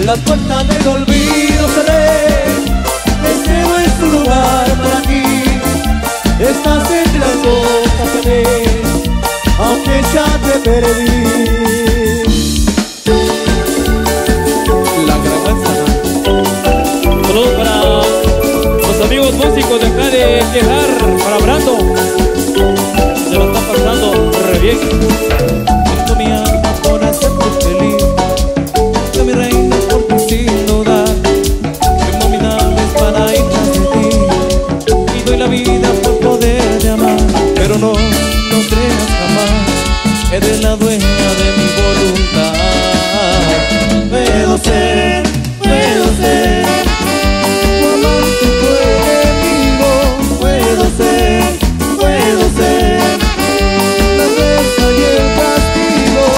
las puertas del olvido cerré. Este no es tu lugar para ti. Estás entre las hojas que ves, aunque ya te perdí. La Gran Manzana. Saludos para los amigos músicos de acá de Quejar, para Brando. Se lo están pasando re bien. Siento mi alma por hacerte feliz, yo mi reina por ti sin dudar. Tengo mis naves para ir tras de ti, y doy la vida por poderte amar. Pero no creas jamás, eres la dueña de mi voluntad. Puedo ser tu amante, tu enemigo. Puedo ser la reza y el castigo.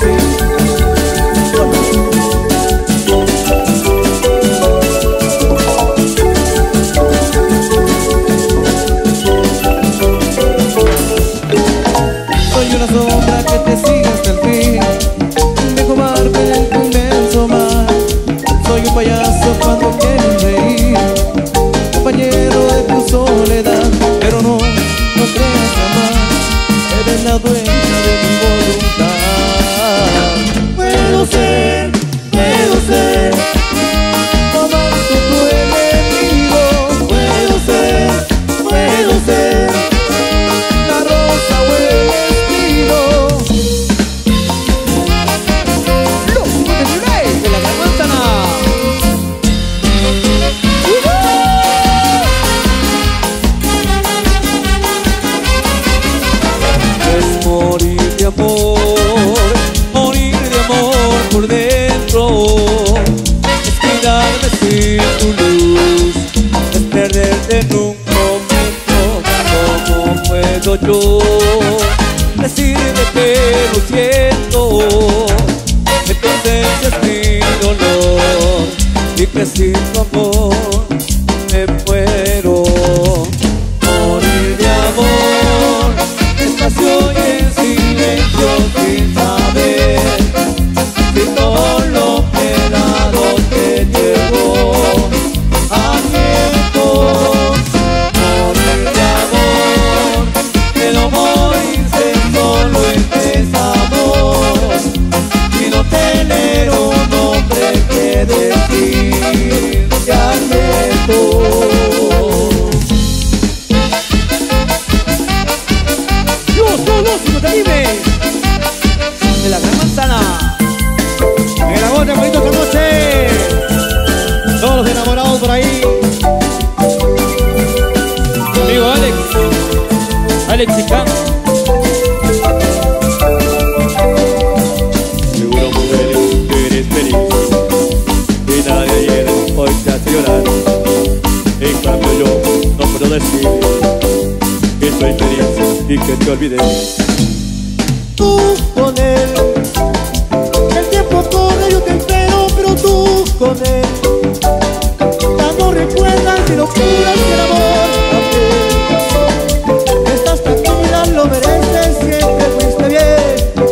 Soy una sombra que te sigue hasta el fin, dejo barbe en tu inmenso mar. Soy un payaso cuando quieres reír, compañero de tu soledad. Pero no creas jamás, eres la dueña de mi voluntad. Puedo ser tu amante, tu enemigo. Puedo ser la rosa o el vestido. Los Reyes de la Gran Manzana. Es morir de amor por dentro. Es cuidarme sin tu luz, es perderte en un momento. ¿Cómo puedo yo decirte que lo siento? Que tu ausencia es mi dolor y que sin tu amor me muero. Morir de amor, despacio y en silencio, sin saber si todo lo que he dado te llegó a tiempo. Morir de amor, que no morirse solo en desamor, y no tener un nombre que decir te alejo. De la Gran Manzana, en la voz de bonito esta noche, todos los enamorados por ahí. Amigo Alex Chicano. Seguro, mujer, que eres feliz y nada de ayer hoy te hace llorar. En cambio yo no puedo decir que soy feliz y que te olvidé. Tú con él, el tiempo corre, yo te espero, pero tú con él ya no recuerdas ni locuras ni el amor. Estás tranquila, lo mereces, siempre fuiste bien.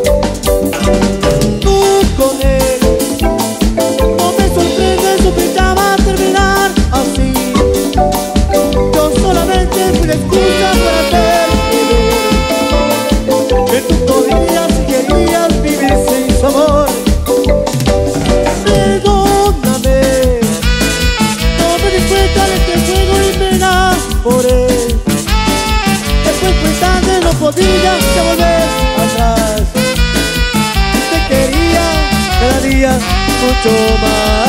Tú con él, no me sorprendes, sospechaba terminar así. Yo solamente fui la excusa para hacerte ver que tú podías y querías vivir sin su amor. Perdóname, no me di cuenta de este juego y me enamoré. Después fue tarde, no podía ya volver atrás. Te quería cada día mucho más.